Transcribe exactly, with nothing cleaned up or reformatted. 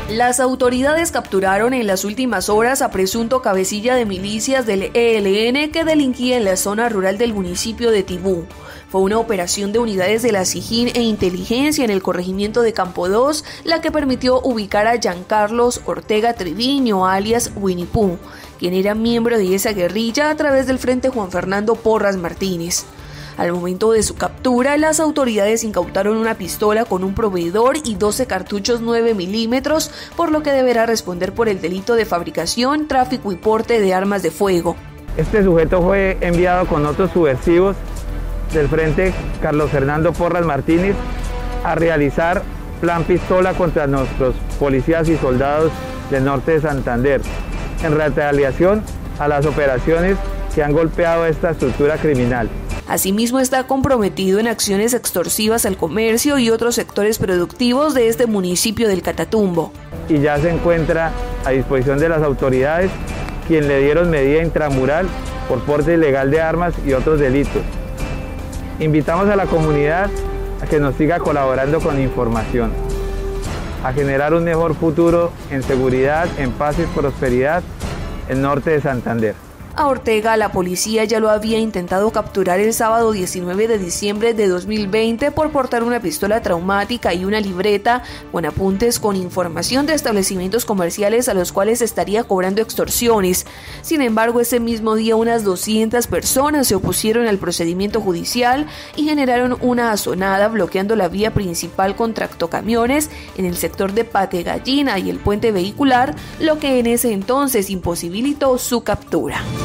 Las autoridades capturaron en las últimas horas a presunto cabecilla de milicias del E L N que delinquía en la zona rural del municipio de Tibú. Fue una operación de unidades de la SIJIN e inteligencia en el corregimiento de Campo dos la que permitió ubicar a Giancarlos Ortega Triviño, alias Winnie Pooh, quien era miembro de esa guerrilla a través del Frente Juan Fernando Porras Martínez. Al momento de su captura, las autoridades incautaron una pistola con un proveedor y doce cartuchos nueve milímetros, por lo que deberá responder por el delito de fabricación, tráfico y porte de armas de fuego. Este sujeto fue enviado con otros subversivos del Frente Carlos Fernando Porras Martínez a realizar plan pistola contra nuestros policías y soldados del norte de Santander, en retaliación a las operaciones que han golpeado esta estructura criminal. Asimismo, está comprometido en acciones extorsivas al comercio y otros sectores productivos de este municipio del Catatumbo. Y ya se encuentra a disposición de las autoridades, quien le dieron medida intramural por porte ilegal de armas y otros delitos. Invitamos a la comunidad a que nos siga colaborando con información, a generar un mejor futuro en seguridad, en paz y prosperidad en el norte de Santander. A Ortega la policía ya lo había intentado capturar el sábado diecinueve de diciembre de dos mil veinte por portar una pistola traumática y una libreta con apuntes con información de establecimientos comerciales a los cuales estaría cobrando extorsiones. Sin embargo, ese mismo día unas doscientas personas se opusieron al procedimiento judicial y generaron una azonada bloqueando la vía principal con tractocamiones en el sector de Pate Gallina y el puente vehicular, lo que en ese entonces imposibilitó su captura.